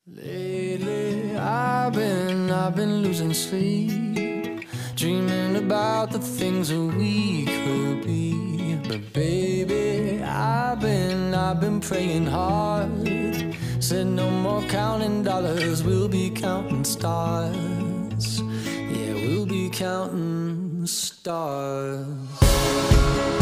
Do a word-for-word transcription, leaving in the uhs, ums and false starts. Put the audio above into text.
Lately, I've been, I've been losing sleep, dreaming about the things that we could be. But baby, I've been, I've been praying hard. Said no more counting dollars, we'll be counting stars. Yeah, we'll be counting stars.